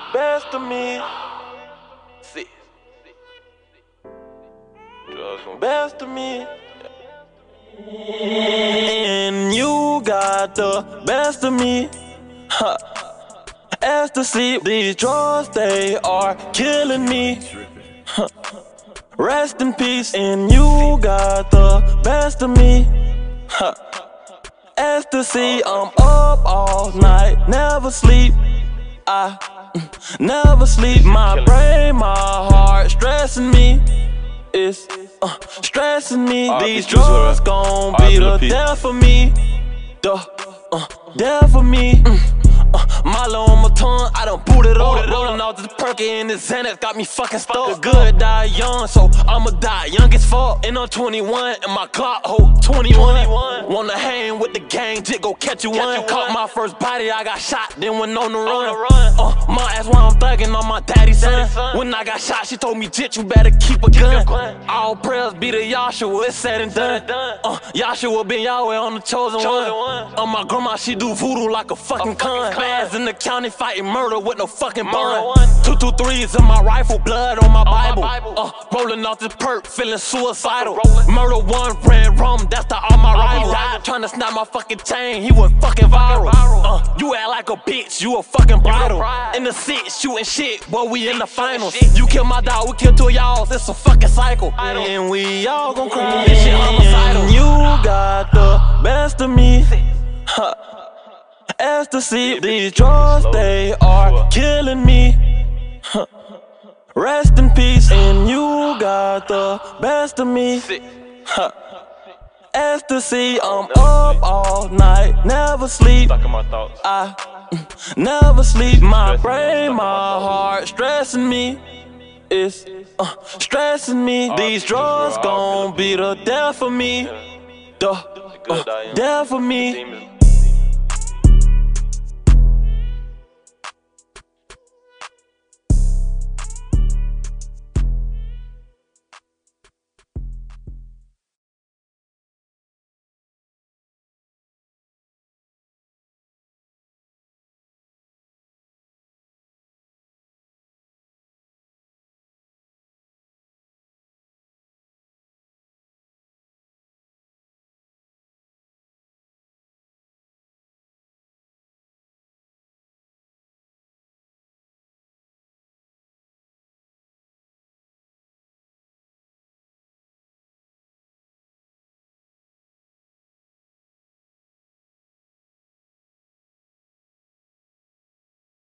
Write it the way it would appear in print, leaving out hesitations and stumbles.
best of me. See. Best of me. And you got the best of me. Huh. Ecstasy, these drugs, they are killing me. Huh. Rest in peace, and you got the best of me. Huh. Ecstasy, I'm up all night, never sleep. I never sleep. My brain, my heart, stressing me. It's stressing me. These drugs gon' be the death of me. Death of me. Milo on my tongue, I done boot it up. Rolling out this perky and this Xanax got me fucking stuck. The good die young, so I'ma die young as fuck. And I'm 21, and my clock hold 21. Wanna hang with the gang, just go catch you one. Caught my first body, I got shot, then went on the run. My ass while I'm thugging on my daddy's son. When I got shot, she told me, Jit, you better keep a gun. All prayers be to Yahshua, it's said and done. Yahshua been Yahweh, I'm the chosen one. My grandma, she do voodoo like a fucking con. Clans in the county fighting murder with no fucking bond. 223s in my rifle, blood on my Bible. Rolling off this perk, feeling suicidal. Murder one, red rum, that's the all my rivals. Died trying to snap my fucking chain, he went fucking viral. You act like a bitch, you a fucking bridal. In the six, shooting shit, boy, we in the finals. You kill my dog, we kill two of y'all, it's a fucking cycle. And we all gon' cry, this shit homicidal. You got the best of me. Ecstasy, these drugs, they are killing me. Rest in peace, and you got the best of me. Ecstasy, I'm up all night, never sleep. I never sleep. My brain, my heart, stressing me. It's stressing me. These drugs gon' be the death of me. Death of me.